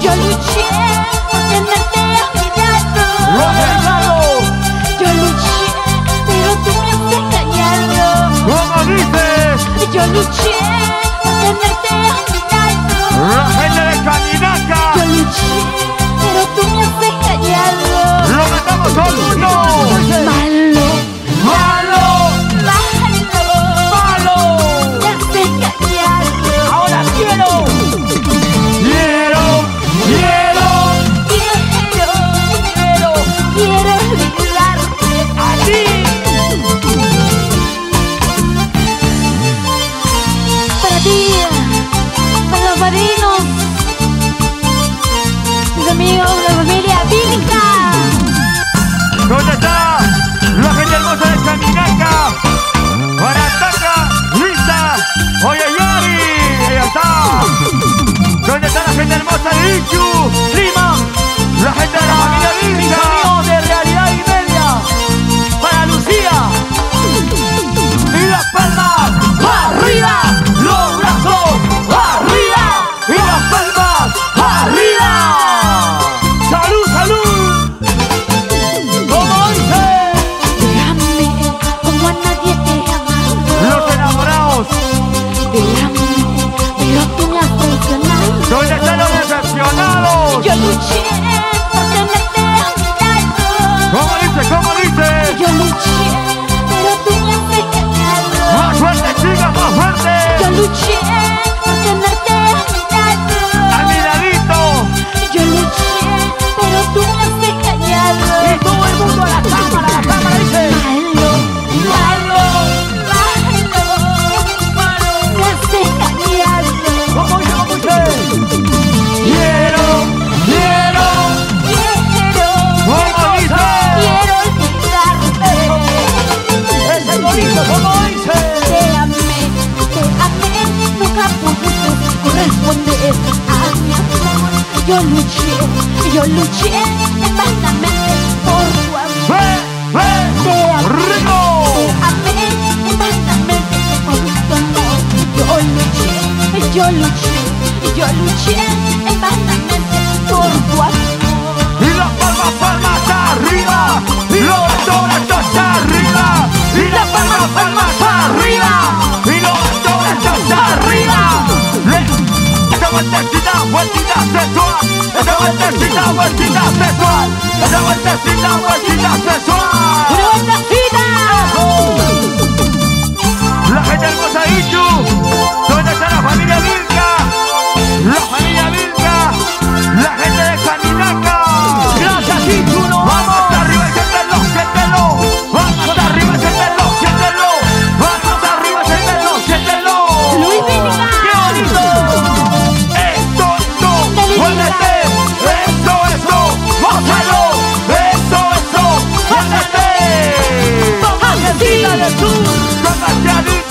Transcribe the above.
Yo luché por tenerte a mi lado. ¡Lo has logrado! Yo luché, pero tú me has engañado. ¿Cómo dices? Yo luché por tenerte a mi lado. La gente de Caminaca. Yo luché, pero tú me has engañado. ¡Lo matamos todo el mundo! Malo, ¡Malo! malo, me has engañado. ¡Ahora quiero! ¡Quiero! Quiero olvidarte. ¡A ti! Para ti, para los padrinos, mis amigos, la familia Vilca. ¿Dónde está la gente hermosa de Caminaca? Barataca, Luisa, oye Yari, ella está. ¿Dónde está la gente hermosa de Ichu, Lima? La gente de la familia Vilca. Mis amigos de Realidad y Media. Para Lucía. Y las palmas arriba, los brazos arriba y las palmas arriba. ¡Salud, salud! ¿Cómo dice? Déjame como a nadie te ama. Los enamorados. Déjame, pero tú me has traicionado. ¿Dónde están los decepcionados? Yo luché por tenerte a mi lado. ¿Cómo dice? ¿Cómo dice? Yo luché, pero tú me has engañado. ¡Más fuerte, chicas, más fuerte! Yo luché por tenerte a mi lado. ¡A mi ladito! Yo luché, pero tú me has engañado. Y todo el mundo a la cámara dice. Malo, me has engañado. ¿Cómo dice? ¿Cómo dice? Quiero. ¿Cómo dice? Quiero olvidarte. Ese bonito, ¿cómo dice? Te amé, nunca pudiste corresponder a mi amor. Yo luché eternamente por tu amor. Te ¡Rico! amé eternamente por tu amor. Yo luché eternamente por tu amor. Y las palmas, palmas arriba. Y los brazos arriba. Y las palmas, palmas arriba. Y los brazos arriba. Esta vueltecita, vueltita sexual. Esta vueltecita, vueltita sexual. Esta vueltecita, vueltita sexual. ¡Una vueltecita! La gente hermosa de Ichu. ¿Dónde está la familia Vilca? La familia Vilca. La gente de Caminaca. Gracias, Ichu. Vamos hasta arriba y siéntelo, siéntelo. Vamos hasta arriba y siéntelo, siéntelo. Vamos hasta arriba y siéntelo, siéntelo. Luis Vilca. ¡Qué bonito! Esto, muévete. Esto, gózalo. Esto, muévete. Argentina del Sur. Con Marcialito.